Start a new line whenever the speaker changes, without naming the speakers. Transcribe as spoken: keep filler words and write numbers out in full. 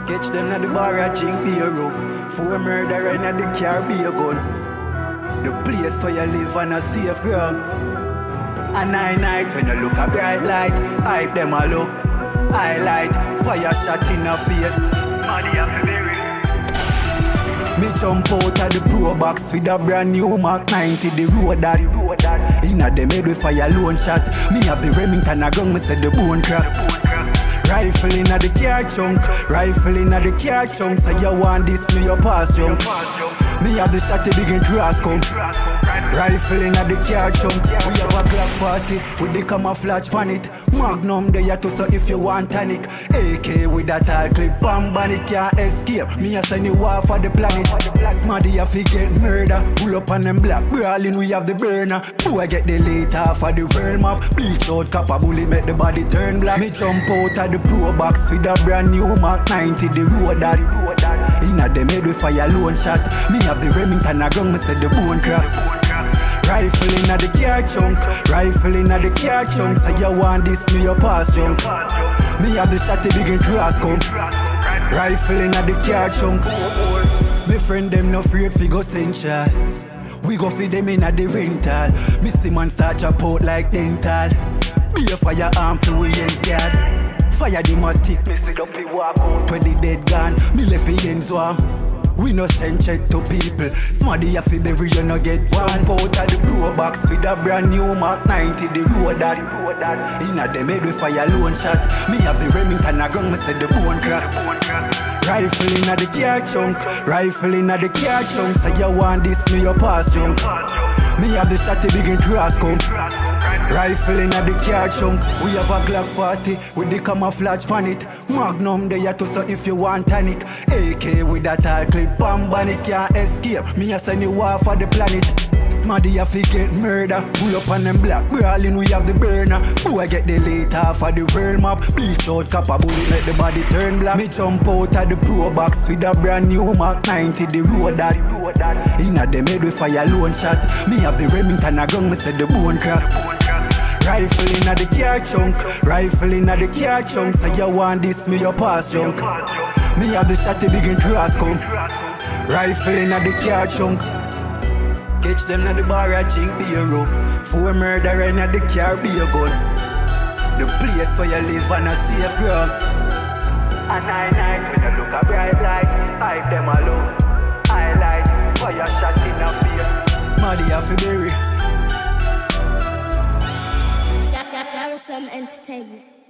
Catch them at the bar and drink beer rum. Four murderer in the car, be a gun. The place where you live on a safe ground. A nine night when you look a bright light, hype them a look. Highlight, fire shot in a face. Money have to bury. Me jump out of the pro box with a brand new Mark ninety, the road that. Inna them head with fire lone shot. Me have the Remington a gun, me say the bone crack. Rifle inna the car trunk, rifle inna the car trunk. Say you want this, me your pass jump. Me have the shot to begin cross come. Rifle inna the car trunk. We have a Glock forty with the camouflage pan it. Magnum there too, so if you want tonic. A K with that all clip, bam ban it can't escape. Me a send you war for the planet. Smaddy a fi get murder. Pull up on them black brawling, we have the burner. Do I get the late half of the world map? Bleach out copper bullet make the body turn black. Me jump out of the pro box with a brand new Mark ninety, the road that. Inna them head with fire lone shot. Me have the Remington a gun, me say the bone crack. Rifle inna the car trunk, rifle inna the car trunk. Say you want this, me your pass jump. Me have the shot to begin cross come. Rifle inna the car trunk. Me friend them no afraid fi go central. We go feed them inna the rental. Me see man start chop out like dental. Be a firearm fi we ends guard. Fire the matic, me sit up he walk out when the dead gone. Me left the ends warm. We no send check to people. Smaddy a fi bury you no get one. Out of the pro box with a brand new Mark ninety, the road that. Inna them head with fire lone shot. Me have the Remington a gun, me say the bone crack. Rifle inna the car trunk, rifle inna the car trunk. Say you want this, me your pass jump. Me have the shot to begin cross come. Rifle inna the car trunk. We have a Glock forty with the camouflage pan it. Magnum there too, so if you want tonic. A K with that all clip, bam ban it can't escape. Me a send you war for the planet. Smaddy a fi get murder. Pull up on them black brawling, we have the burner. Do I get the late half of the world map? Bleach out copper bullet make the body turn black. Me jump out of the pro box with a brand new Mark ninety, the road that. Inna them head with fire lone shot. Me have the Remington a gun, me say the bone crack. Rifle inna the car trunk, rifle inna the car trunk. Say you want this, me your pass junk. Me have the shot to begin cross come. Rifle inna the car trunk. Catch them at the bar and drink beer rum. Four murderer inna the car, be a gun. The place where you live on a safe ground. A nine night when you look a bright light, hype them a low. Highlight, fire shot in a face. Smaddy a fi bury.
Garrison Entertainment.